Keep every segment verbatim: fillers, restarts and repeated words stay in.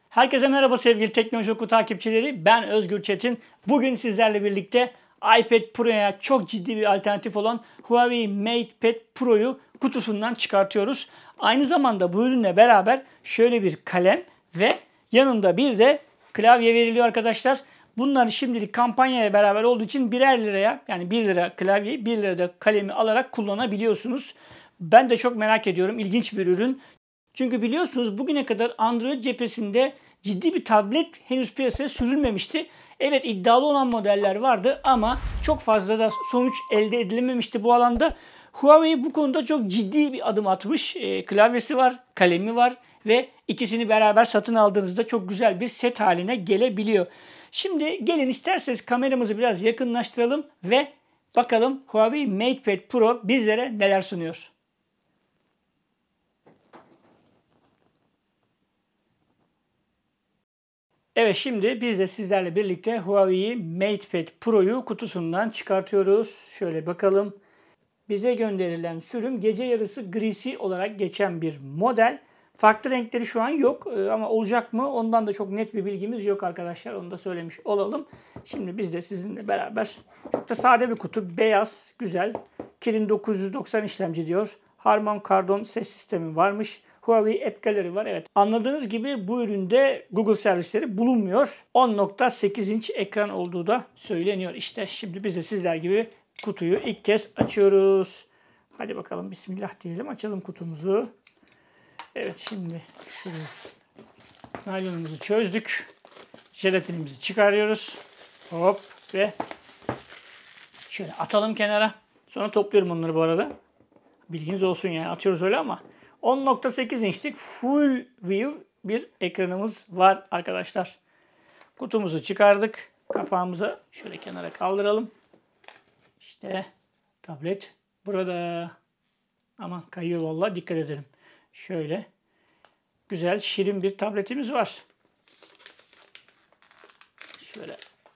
Herkese merhaba sevgili Teknoloji Oku takipçileri. Ben Özgür Çetin. Bugün sizlerle birlikte iPad Pro'ya çok ciddi bir alternatif olan Huawei MatePad Pro'yu kutusundan çıkartıyoruz. Aynı zamanda bu ürünle beraber şöyle bir kalem ve yanında bir de klavye veriliyor arkadaşlar. Bunları şimdilik kampanyayla beraber olduğu için birer liraya, yani bir lira klavyeyi, bir lira da kalemi alarak kullanabiliyorsunuz. Ben de çok merak ediyorum. İlginç bir ürün. Çünkü biliyorsunuz bugüne kadar Android cephesinde ciddi bir tablet henüz piyasaya sürülmemişti. Evet, iddialı olan modeller vardı ama çok fazla da sonuç elde edilememişti bu alanda. Huawei bu konuda çok ciddi bir adım atmış. E, klavyesi var, kalemi var ve ikisini beraber satın aldığınızda çok güzel bir set haline gelebiliyor. Şimdi gelin isterseniz kameramızı biraz yakınlaştıralım ve bakalım Huawei MatePad Pro bizlere neler sunuyor. Evet, şimdi biz de sizlerle birlikte Huawei MatePad Pro'yu kutusundan çıkartıyoruz. Şöyle bakalım. Bize gönderilen sürüm gece yarısı grisi olarak geçen bir model. Farklı renkleri şu an yok ama olacak mı? Ondan da çok net bir bilgimiz yok arkadaşlar. Onu da söylemiş olalım. Şimdi biz de sizinle beraber, çok da sade bir kutu. Beyaz, güzel. Kirin dokuz yüz doksan işlemci diyor. Harman Kardon ses sistemi varmış. Huawei App Gallery var. Evet, anladığınız gibi bu üründe Google servisleri bulunmuyor. on nokta sekiz inç ekran olduğu da söyleniyor. İşte şimdi biz de sizler gibi kutuyu ilk kez açıyoruz. Hadi bakalım, bismillah diyelim. Açalım kutumuzu. Evet, şimdi şu naylonumuzu çözdük. Jelatinimizi çıkarıyoruz. Hop ve şöyle atalım kenara. Sonra topluyorum onları bu arada. Bilginiz olsun yani, atıyoruz öyle ama. on nokta sekiz inçlik full view bir ekranımız var arkadaşlar. Kutumuzu çıkardık. Kapağımızı şöyle kenara kaldıralım. İşte tablet burada. Aman kayıyor vallahi, dikkat edelim. Şöyle güzel şirin bir tabletimiz var. Şöyle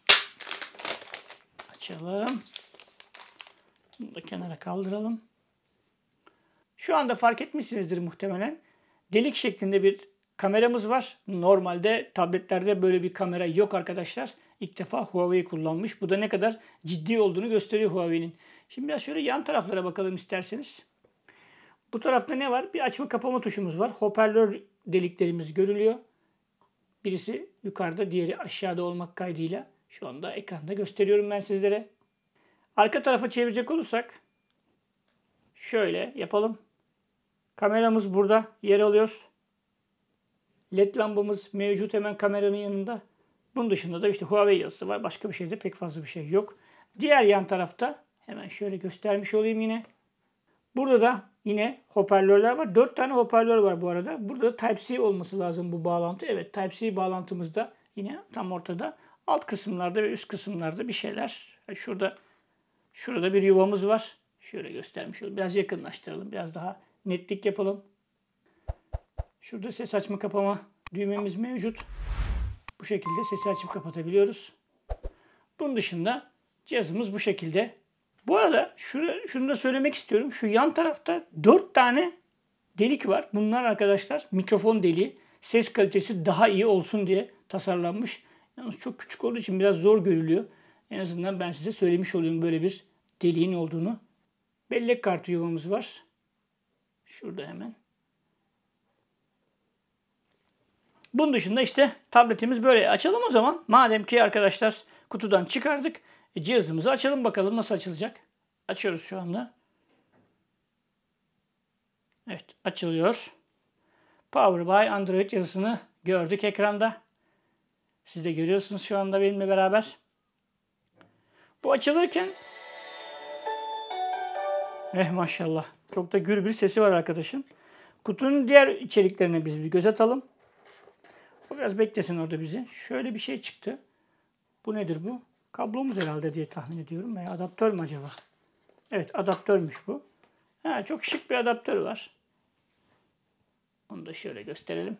açalım. Bunu da kenara kaldıralım. Şu anda fark etmişsinizdir muhtemelen. Delik şeklinde bir kameramız var. Normalde tabletlerde böyle bir kamera yok arkadaşlar. İlk defa Huawei kullanmış. Bu da ne kadar ciddi olduğunu gösteriyor Huawei'nin. Şimdi biraz şöyle yan taraflara bakalım isterseniz. Bu tarafta ne var? Bir açma kapama tuşumuz var. Hoparlör deliklerimiz görülüyor. Birisi yukarıda, diğeri aşağıda olmak kaydıyla şu anda ekranda gösteriyorum ben sizlere. Arka tarafa çevirecek olursak şöyle yapalım. Kameramız burada yer alıyor. Led lambamız mevcut hemen kameranın yanında. Bunun dışında da işte Huawei yazısı var. Başka bir şeyde pek fazla bir şey yok. Diğer yan tarafta hemen şöyle göstermiş olayım yine. Burada da yine hoparlörler var. dört tane hoparlör var bu arada. Burada da Type-C olması lazım bu bağlantı. Evet, Type-C bağlantımız da yine tam ortada. Alt kısımlarda ve üst kısımlarda bir şeyler. Şurada şurada bir yuvamız var. Şöyle göstermiş olayım. Biraz yakınlaştıralım. Biraz daha netlik yapalım. Şurada ses açma kapama düğmemiz mevcut. Bu şekilde sesi açıp kapatabiliyoruz. Bunun dışında cihazımız bu şekilde. Bu arada şunu, şunu da söylemek istiyorum. Şu yan tarafta dört tane delik var. Bunlar arkadaşlar mikrofon deliği. Ses kalitesi daha iyi olsun diye tasarlanmış. Yalnız çok küçük olduğu için biraz zor görülüyor. En azından ben size söylemiş olayım böyle bir deliğin olduğunu. Bellek kartı yuvamız var. Şurada hemen. Bunun dışında işte tabletimiz böyle. Açalım o zaman. Madem ki arkadaşlar kutudan çıkardık. E, cihazımızı açalım bakalım nasıl açılacak. Açıyoruz şu anda. Evet, açılıyor. Power by Android yazısını gördük ekranda. Siz de görüyorsunuz şu anda benimle beraber. Bu açılırken eh maşallah, çok da gür bir sesi var arkadaşın. Kutunun diğer içeriklerine biz bir göz atalım. O biraz beklesin orada bizi. Şöyle bir şey çıktı. Bu nedir bu? Kablomuz herhalde diye tahmin ediyorum. Veya adaptör mü acaba? Evet, adaptörmüş bu. Ha, çok şık bir adaptör var. Onu da şöyle gösterelim.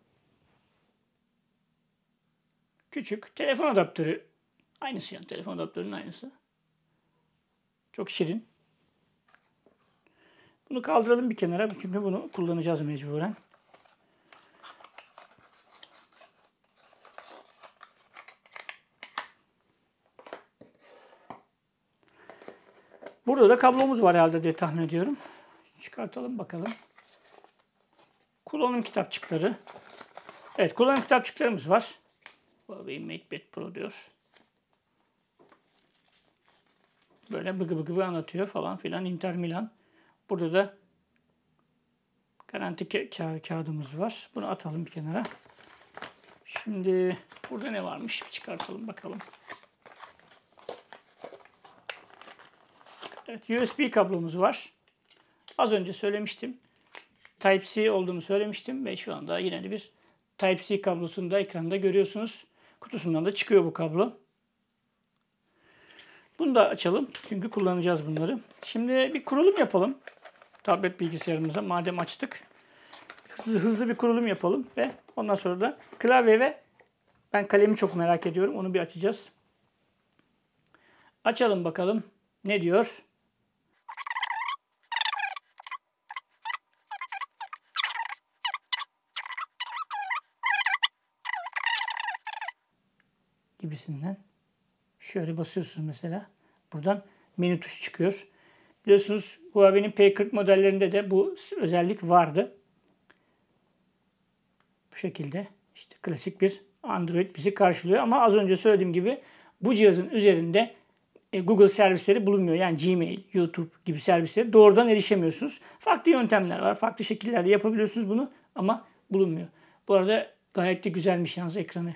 Küçük telefon adaptörü. Aynısı yani, telefon adaptörünün aynısı. Çok şirin. Bunu kaldıralım bir kenara çünkü bunu kullanacağız mecburen. Burada da kablomuz var herhalde diye tahmin ediyorum. Çıkartalım bakalım. Kullanım kitapçıkları. Evet, kullanım kitapçıklarımız var. Huawei MatePad Pro diyor. Böyle bıgı bıgı anlatıyor falan filan. Inter Milan. Burada da garanti ka ka kağıdımız var. Bunu atalım bir kenara. Şimdi burada ne varmış? Bir çıkartalım bakalım. Evet, U S B kablomuz var. Az önce söylemiştim. Type-C olduğunu söylemiştim ve şu anda yine de bir Type-C kablosunu da ekranda görüyorsunuz. Kutusundan da çıkıyor bu kablo. Bunu da açalım çünkü kullanacağız bunları. Şimdi bir kurulum yapalım. Tablet bilgisayarımıza madem açtık. Hızlı, hızlı bir kurulum yapalım ve ondan sonra da klavye ve ben kalemi çok merak ediyorum. Onu bir açacağız. Açalım bakalım. Ne diyor? Gibisinden. Şöyle basıyorsunuz mesela. Buradan menü tuşu çıkıyor. Biliyorsunuz Huawei'nin P kırk modellerinde de bu özellik vardı. Bu şekilde işte klasik bir Android bizi karşılıyor. Ama az önce söylediğim gibi bu cihazın üzerinde Google servisleri bulunmuyor. Yani Gmail, YouTube gibi servislere doğrudan erişemiyorsunuz. Farklı yöntemler var. Farklı şekillerle yapabiliyorsunuz bunu ama bulunmuyor. Bu arada gayet de güzelmiş yalnız ekranı.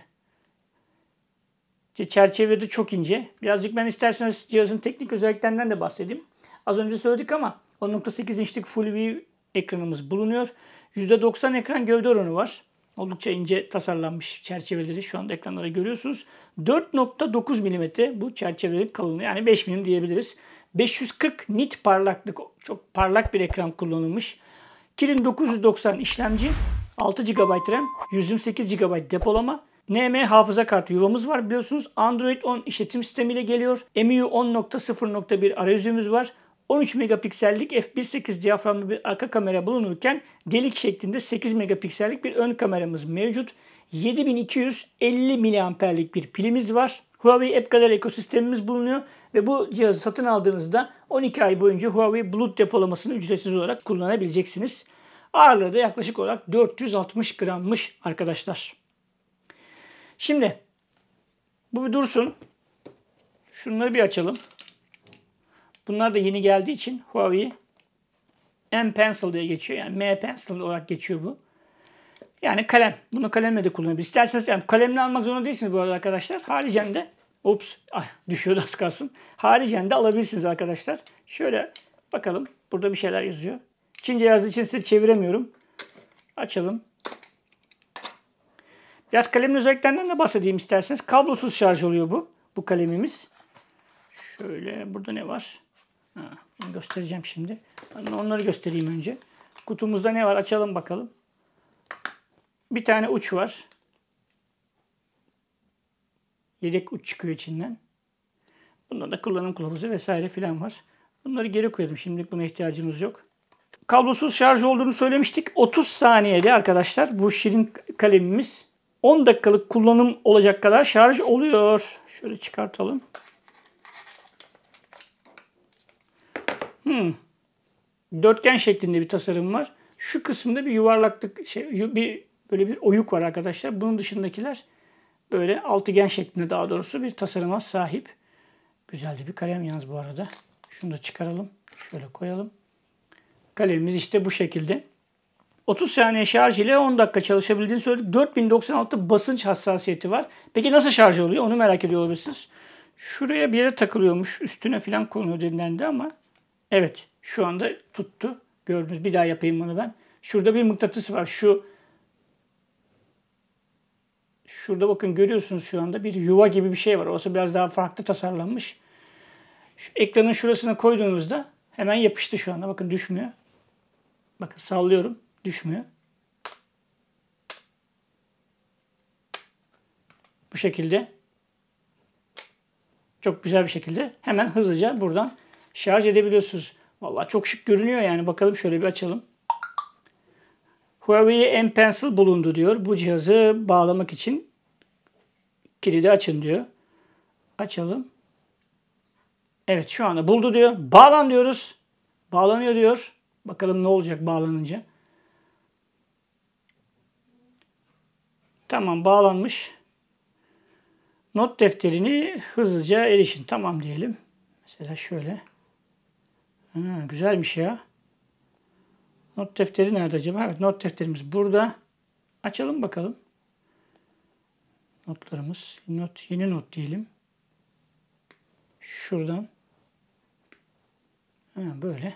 Çerçevede çok ince. Birazcık ben isterseniz cihazın teknik özelliklerinden de bahsedeyim. Az önce söyledik ama on nokta sekiz inçlik Full View ekranımız bulunuyor. yüzde doksan ekran gövde oranı var. Oldukça ince tasarlanmış çerçeveleri şu anda ekranlara görüyorsunuz. dört nokta dokuz milimetre bu çerçevelerin kalınlığı, yani beş milim diyebiliriz. beş yüz kırk nit parlaklık, çok parlak bir ekran kullanılmış. Kirin dokuz yüz doksan işlemci, altı gigabayt RAM, yüz yirmi sekiz gigabayt depolama. N M hafıza kartı yuvamız var biliyorsunuz. Android on işletim sistemiyle geliyor. M U I on nokta sıfır nokta bir arayüzümüz var. on üç megapiksellik f bir nokta sekiz diyaframlı bir arka kamera bulunurken delik şeklinde sekiz megapiksellik bir ön kameramız mevcut. yedi bin iki yüz elli miliamperlik bir pilimiz var. Huawei App Gallery ekosistemimiz bulunuyor ve bu cihazı satın aldığınızda on iki ay boyunca Huawei Bulut depolamasını ücretsiz olarak kullanabileceksiniz. Ağırlığı da yaklaşık olarak dört yüz altmış grammış arkadaşlar. Şimdi bu bir dursun. Şunları bir açalım. Bunlar da yeni geldiği için Huawei M Pencil diye geçiyor. Yani M Pencil olarak geçiyor bu. Yani kalem. Bunu kalemle de kullanabilirsiniz. İsterseniz yani kalemle almak zorunda değilsiniz bu arada arkadaşlar. Haricen de ups ay düşüyordu az kalsın. Haricen de alabilirsiniz arkadaşlar. Şöyle bakalım. Burada bir şeyler yazıyor. Çince yazdığı için size çeviremiyorum. Açalım. Biraz kalemin özelliklerinden de bahsedeyim isterseniz. Kablosuz şarj oluyor bu. Bu kalemimiz. Şöyle burada ne var? Ha, onu göstereceğim şimdi. Onları göstereyim önce. Kutumuzda ne var? Açalım bakalım. Bir tane uç var. Yedek uç çıkıyor içinden. Bunda da kullanım kılavuzu vesaire filan var. Bunları geri koyalım. Şimdilik buna ihtiyacımız yok. Kablosuz şarj olduğunu söylemiştik. otuz saniyede arkadaşlar bu şirin kalemimiz on dakikalık kullanım olacak kadar şarj oluyor. Şöyle çıkartalım. Hmm. Dörtgen şeklinde bir tasarım var. Şu kısımda bir yuvarlaklık, şey, bir böyle bir oyuk var arkadaşlar. Bunun dışındakiler böyle altıgen şeklinde daha doğrusu bir tasarıma sahip. Güzel de bir kalem yalnız bu arada. Şunu da çıkaralım. Şöyle koyalım. Kalemimiz işte bu şekilde. otuz saniye şarj ile on dakika çalışabildiğini söyledik. dört bin doksan altı basınç hassasiyeti var. Peki nasıl şarj oluyor? Onu merak ediyor olabilirsiniz. Şuraya bir yere takılıyormuş. Üstüne falan konuyor denilendi ama evet şu anda tuttu. Gördünüz. Bir daha yapayım bunu ben. Şurada bir mıknatıs var. Şu Şurada bakın görüyorsunuz şu anda bir yuva gibi bir şey var. Orası biraz daha farklı tasarlanmış. Şu ekranın şurasına koyduğunuzda hemen yapıştı şu anda. Bakın düşmüyor. Bakın sallıyorum. Düşmüyor. Bu şekilde. Çok güzel bir şekilde hemen hızlıca buradan şarj edebiliyorsunuz. Vallahi çok şık görünüyor yani. Bakalım şöyle bir açalım. Huawei M Pencil bulundu diyor. Bu cihazı bağlamak için kilidi açın diyor. Açalım. Evet şu anda buldu diyor. Bağlan diyoruz. Bağlanıyor diyor. Bakalım ne olacak bağlanınca. Tamam bağlanmış. Not defterini hızlıca erişin. Tamam diyelim. Mesela şöyle. Ha, güzelmiş ya. Not defteri nerede acaba? Evet not defterimiz burada. Açalım bakalım. Notlarımız. Not, yeni not diyelim. Şuradan. Ha, böyle.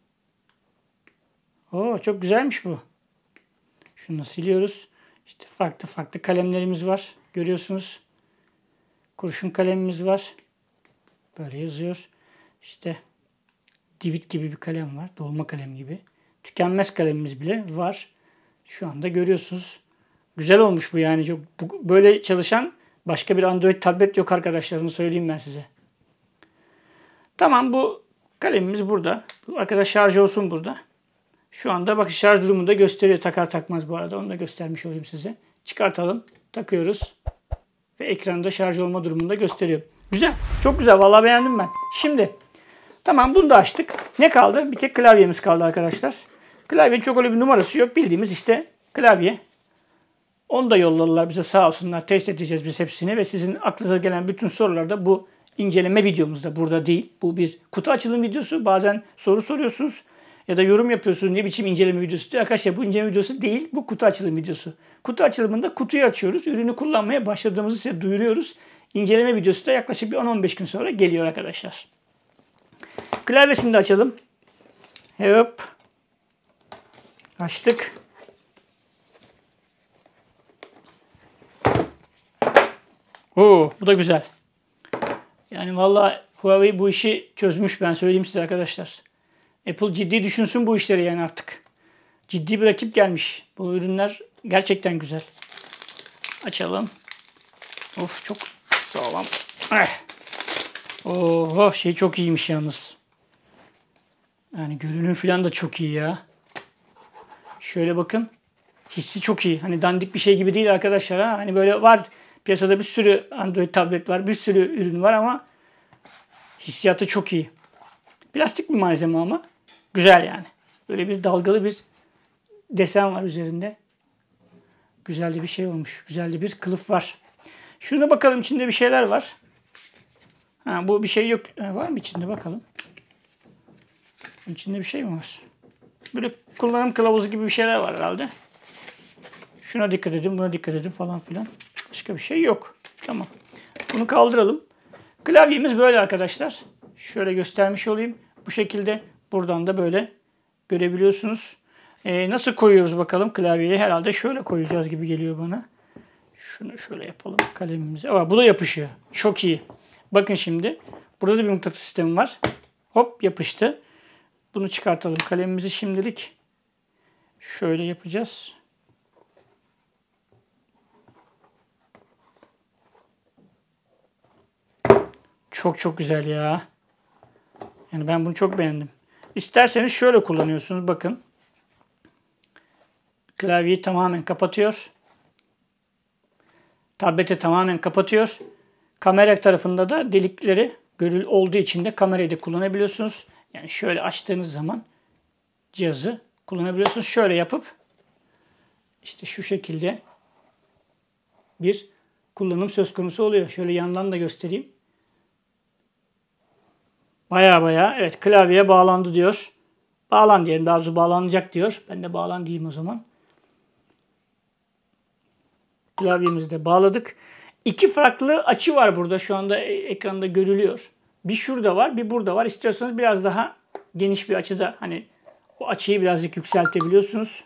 Oo, çok güzelmiş bu. Şunu siliyoruz. İşte farklı farklı kalemlerimiz var. Görüyorsunuz. Kurşun kalemimiz var. Böyle yazıyor. İşte divit gibi bir kalem var. Dolma kalem gibi. Tükenmez kalemimiz bile var. Şu anda görüyorsunuz. Güzel olmuş bu yani. Çok, bu, böyle çalışan başka bir Android tablet yok arkadaşlar. Onu söyleyeyim ben size. Tamam bu kalemimiz burada. Bu arkadaş şarj olsun burada. Şu anda bak şarj durumunu da gösteriyor. Takar takmaz bu arada. Onu da göstermiş olayım size. Çıkartalım. Takıyoruz. Ve ekranda şarj olma durumunu da gösteriyor. Güzel. Çok güzel. Vallahi beğendim ben. Şimdi tamam bunu da açtık. Ne kaldı? Bir tek klavyemiz kaldı arkadaşlar. Klavyenin çok öyle bir numarası yok. Bildiğimiz işte klavye. Onu da yolladılar bize sağ olsunlar. Test edeceğiz biz hepsini ve sizin aklınıza gelen bütün sorular da bu inceleme videomuzda burada değil. Bu bir kutu açılım videosu. Bazen soru soruyorsunuz ya da yorum yapıyorsunuz. Ne biçim inceleme videosu diye. Arkadaşlar bu inceleme videosu değil. Bu kutu açılım videosu. Kutu açılımında kutuyu açıyoruz. Ürünü kullanmaya başladığımızı size duyuruyoruz. İnceleme videosu da yaklaşık bir on on beş gün sonra geliyor arkadaşlar. Klavyesini de açalım. Hop. Açtık. Oo, bu da güzel. Yani vallahi Huawei bu işi çözmüş ben söyleyeyim size arkadaşlar. Apple ciddi düşünsün bu işleri yani artık. Ciddi bir rakip gelmiş. Bu ürünler gerçekten güzel. Açalım. Of çok sağlam. Eh. Oh şey çok iyiymiş yalnız. Yani görünüm falan da çok iyi ya. Şöyle bakın. Hissi çok iyi. Hani dandik bir şey gibi değil arkadaşlar. Ha? Hani böyle var. Piyasada bir sürü Android tablet var. Bir sürü ürün var ama hissiyatı çok iyi. Plastik bir malzeme ama güzel yani. Böyle bir dalgalı bir desen var üzerinde. Güzel de bir şey olmuş. Güzel de bir kılıf var. Şuna bakalım içinde bir şeyler var. Ha, bu bir şey yok. Ha, var mı içinde bakalım. İçinde bir şey mi var? Böyle kullanım kılavuzu gibi bir şeyler var herhalde. Şuna dikkat edin, buna dikkat edin falan filan. Başka bir şey yok. Tamam. Bunu kaldıralım. Klavyemiz böyle arkadaşlar. Şöyle göstermiş olayım. Bu şekilde buradan da böyle görebiliyorsunuz. Ee, nasıl koyuyoruz bakalım klavyeyi? Herhalde şöyle koyacağız gibi geliyor bana. Şunu şöyle yapalım kalemimize. Aa, bu da yapışıyor. Çok iyi. Bakın şimdi. Burada da bir mıknatıs sistemi var. Hop yapıştı. Bunu çıkartalım. Kalemimizi şimdilik şöyle yapacağız. Çok çok güzel ya. Yani ben bunu çok beğendim. İsterseniz şöyle kullanıyorsunuz. Bakın. Klavyeyi tamamen kapatıyor. Tableti tamamen kapatıyor. Kamera tarafında da delikleri görül olduğu için de kamerayı da kullanabiliyorsunuz. Yani şöyle açtığınız zaman cihazı kullanabiliyorsunuz. Şöyle yapıp işte şu şekilde bir kullanım söz konusu oluyor. Şöyle yandan da göstereyim. Baya baya evet klavyeye bağlandı diyor. Bağlan diyelim. Daha doğrusu bağlanacak diyor. Ben de bağlan diyeyim o zaman. Klavyemizi de bağladık. İki farklı açı var burada. Şu anda ekranda görülüyor. Bir şurada var, bir burada var. İstiyorsanız biraz daha geniş bir açıda hani o açıyı birazcık yükseltebiliyorsunuz.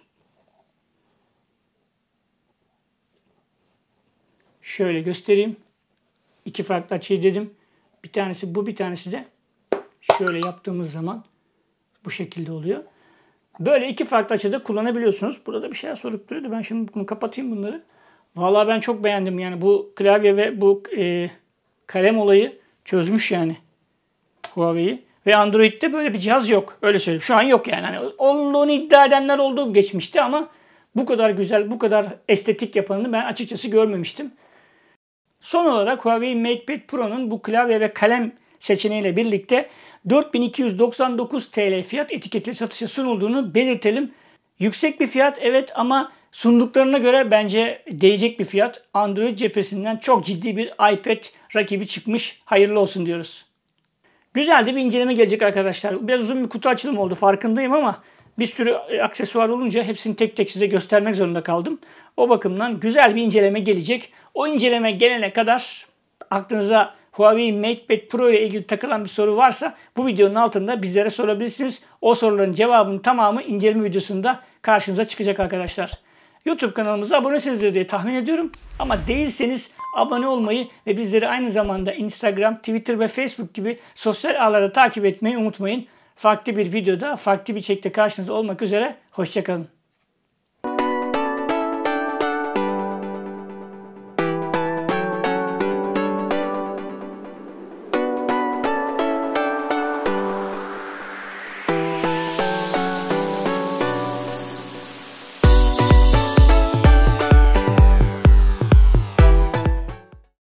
Şöyle göstereyim. İki farklı açıyı dedim. Bir tanesi bu, bir tanesi de şöyle yaptığımız zaman bu şekilde oluyor. Böyle iki farklı açıda kullanabiliyorsunuz. Burada da bir şeyler sorup duruyordu. Ben şimdi bunu kapatayım bunları. Vallahi ben çok beğendim. Yani bu klavye ve bu e, kalem olayı çözmüş yani Huawei'yi. Ve Android'de böyle bir cihaz yok. Öyle söyleyeyim. Şu an yok yani. Hani olduğunu iddia edenler oldu geçmişti ama bu kadar güzel, bu kadar estetik yapanını ben açıkçası görmemiştim. Son olarak Huawei MatePad Pro'nun bu klavye ve kalem seçeneğiyle birlikte dört bin iki yüz doksan dokuz TL fiyat etiketiyle satışa sunulduğunu belirtelim. Yüksek bir fiyat evet ama sunduklarına göre bence değecek bir fiyat. Android cephesinden çok ciddi bir iPad rakibi çıkmış. Hayırlı olsun diyoruz. Güzel de bir inceleme gelecek arkadaşlar. Biraz uzun bir kutu açılımı oldu farkındayım ama bir sürü aksesuar olunca hepsini tek tek size göstermek zorunda kaldım. O bakımdan güzel bir inceleme gelecek. O inceleme gelene kadar aklınıza Huawei MatePad Pro ile ilgili takılan bir soru varsa bu videonun altında bizlere sorabilirsiniz. O soruların cevabının tamamı inceleme videosunda karşınıza çıkacak arkadaşlar. YouTube kanalımıza abonesinizdir diye tahmin ediyorum. Ama değilseniz abone olmayı ve bizleri aynı zamanda Instagram, Twitter ve Facebook gibi sosyal ağlarda takip etmeyi unutmayın. Farklı bir videoda, farklı bir içerikte karşınızda olmak üzere. Hoşça kalın.